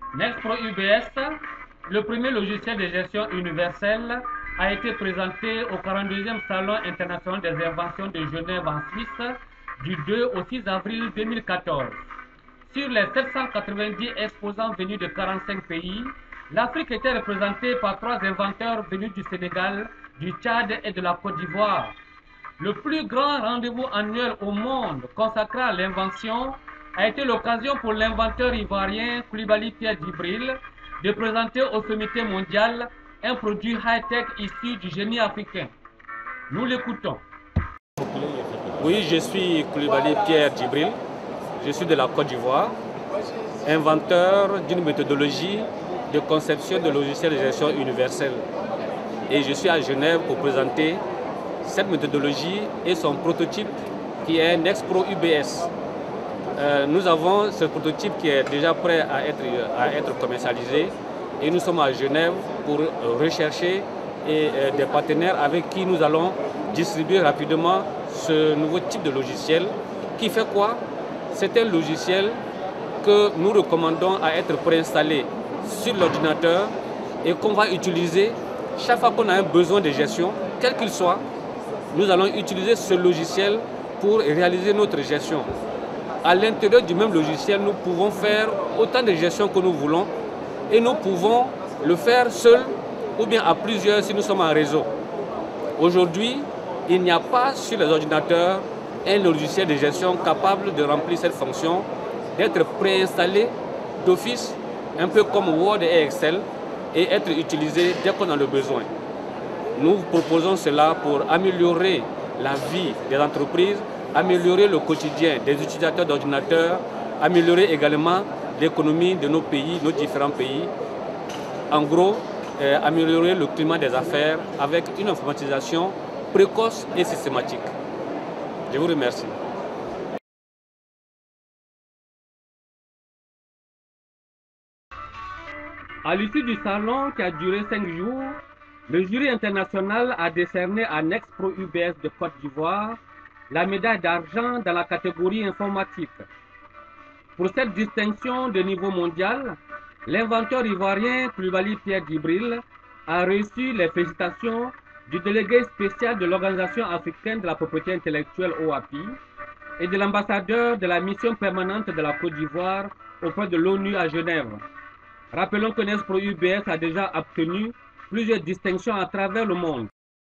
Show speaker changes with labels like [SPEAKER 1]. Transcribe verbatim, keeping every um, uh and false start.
[SPEAKER 1] Nexpro U B S, le premier logiciel de gestion universelle, a été présenté au quarante-deuxième Salon international des inventions de Genève en Suisse du deux au six avril deux mille quatorze. Sur les sept cent quatre-vingt-dix exposants venus de quarante-cinq pays, l'Afrique était représentée par trois inventeurs venus du Sénégal, du Tchad et de la Côte d'Ivoire. Le plus grand rendez-vous annuel au monde consacré à l'invention a été l'occasion pour l'inventeur ivoirien Coulibaly Pierre Djibril de présenter au Sommité mondial un produit high-tech issu du génie africain. Nous l'écoutons.
[SPEAKER 2] Oui, je suis Coulibaly Pierre Djibril, je suis de la Côte d'Ivoire, inventeur d'une méthodologie de conception de logiciels de gestion universelle. Et je suis à Genève pour présenter cette méthodologie et son prototype qui est Nexpro U B S. Euh, nous avons ce prototype qui est déjà prêt à être, à être commercialisé et nous sommes à Genève pour rechercher et, euh, des partenaires avec qui nous allons distribuer rapidement ce nouveau type de logiciel qui fait quoi? C'est un logiciel que nous recommandons à être préinstallé sur l'ordinateur et qu'on va utiliser chaque fois qu'on a un besoin de gestion, quel qu'il soit. Nous allons utiliser ce logiciel pour réaliser notre gestion. À l'intérieur du même logiciel, nous pouvons faire autant de gestion que nous voulons et nous pouvons le faire seul ou bien à plusieurs si nous sommes en réseau. Aujourd'hui, il n'y a pas sur les ordinateurs un logiciel de gestion capable de remplir cette fonction, d'être préinstallé d'office, un peu comme Word et Excel, et être utilisé dès qu'on a le besoin. Nous proposons cela pour améliorer la vie des entreprises, améliorer le quotidien des utilisateurs d'ordinateurs, améliorer également l'économie de nos pays, nos différents pays. En gros, euh, améliorer le climat des affaires avec une informatisation précoce et systématique. Je vous remercie.
[SPEAKER 1] À l'issue du salon qui a duré cinq jours, le jury international a décerné à Nexpro U B S de Côte d'Ivoire la médaille d'argent dans la catégorie informatique. Pour cette distinction de niveau mondial, l'inventeur ivoirien Coulibaly Pierre Djibril a reçu les félicitations du délégué spécial de l'Organisation africaine de la propriété intellectuelle O A P I et de l'ambassadeur de la mission permanente de la Côte d'Ivoire auprès de l'ONU à Genève. Rappelons que Nexpro U B S a déjà obtenu plusieurs distinctions à travers le monde.